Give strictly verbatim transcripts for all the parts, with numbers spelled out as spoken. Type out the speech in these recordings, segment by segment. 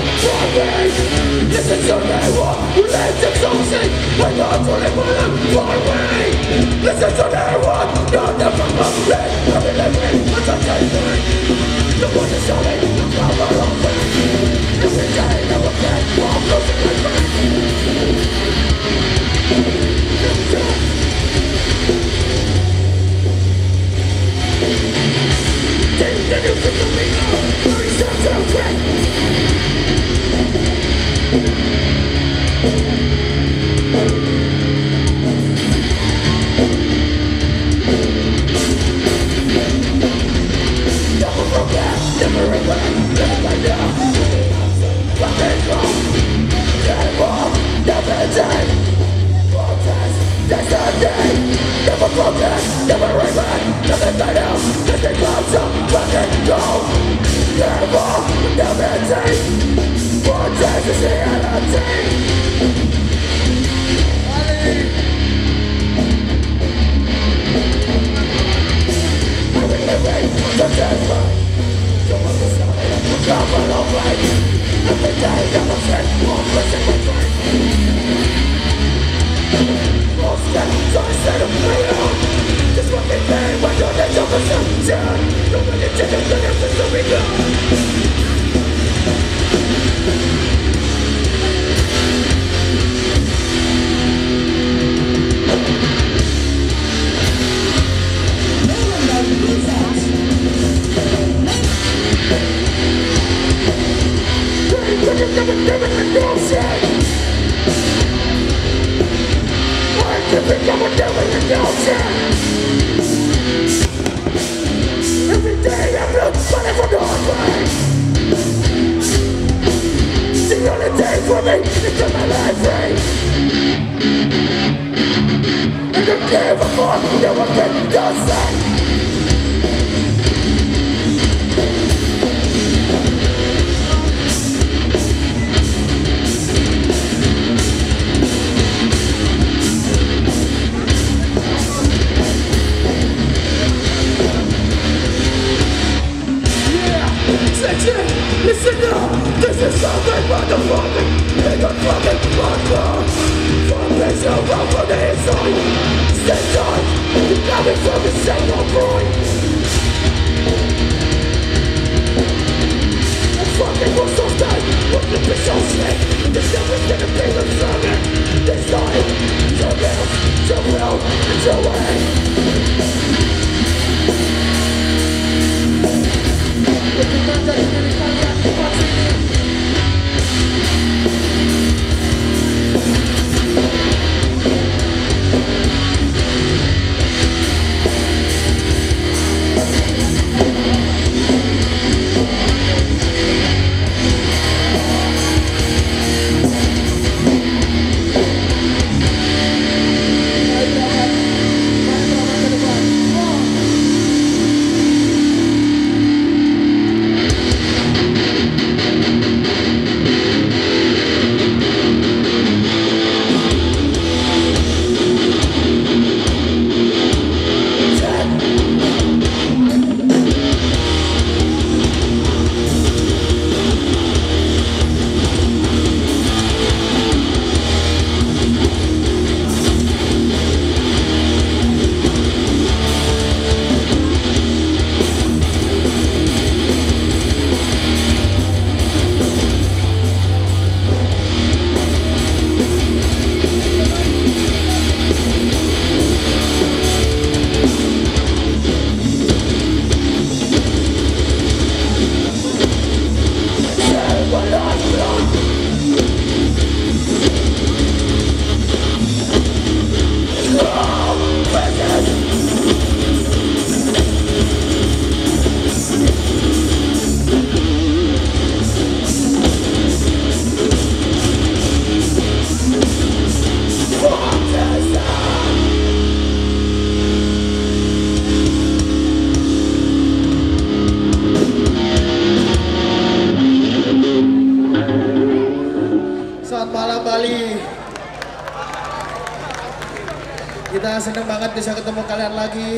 Kita seneng banget bisa ketemu kalian lagi.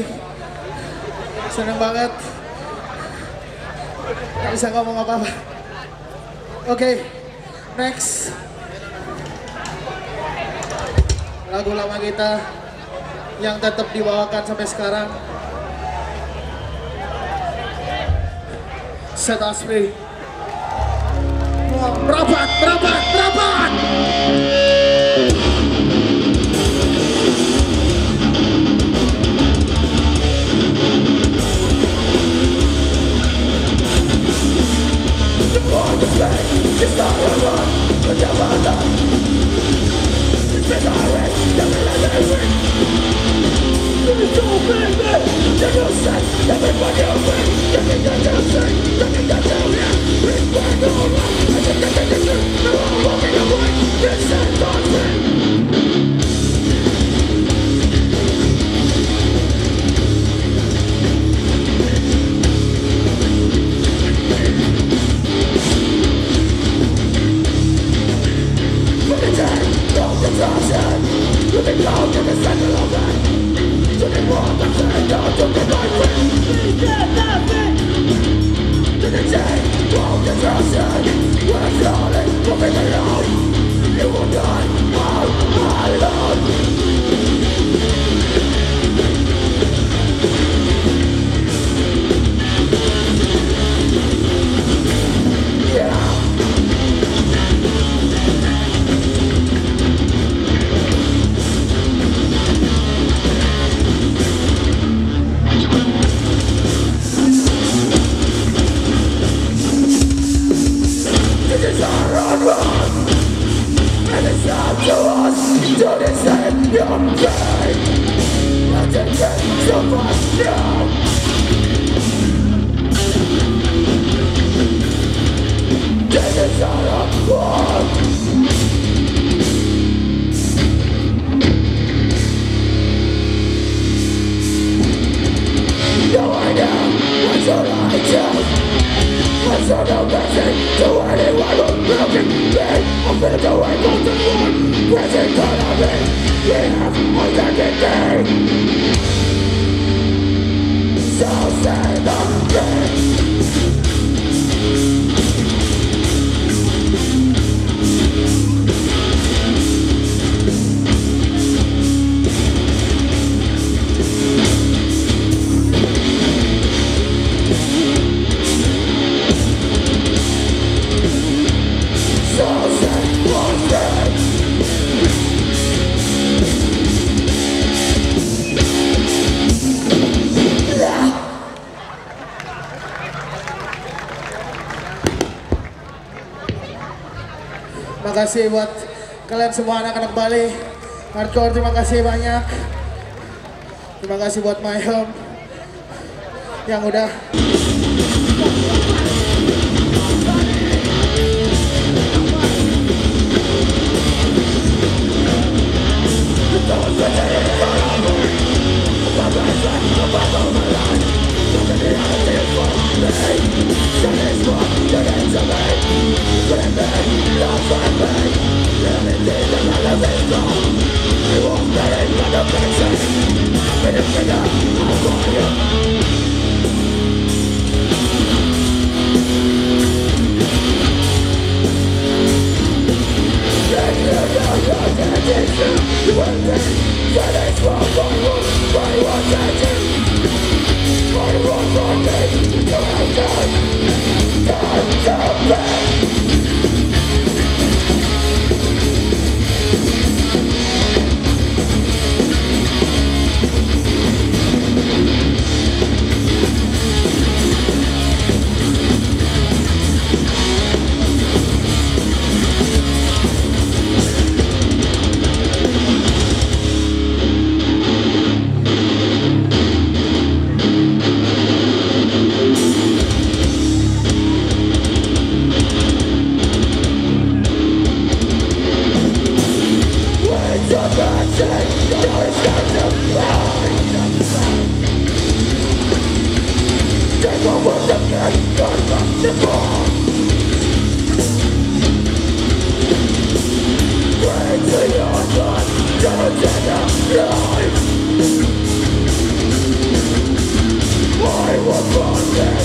Seneng banget. Gak bisa ngomong apa-apa. Oke, next lagu lama kita yang tetap dibawakan sampai sekarang. Set Us Free. Merapat, merapat, merapat. It's not a run, but never done. It's been alright, never let it ring. It's so baby, there's no sense, everybody away. Nothing that you say, nothing that you hear. It's back all right, I just can't take it through. They're all walking away, it's set on free. To the cloud in the center of it. To the world that's turned down to the right way. We get nothing. To the chain, walk the transit. We're falling, moving alone. You will die all alone. Terima kasih buat kalian semua anak-anak Bali Hardcore, terima kasih banyak. Terima kasih buat My Home yang udah I was born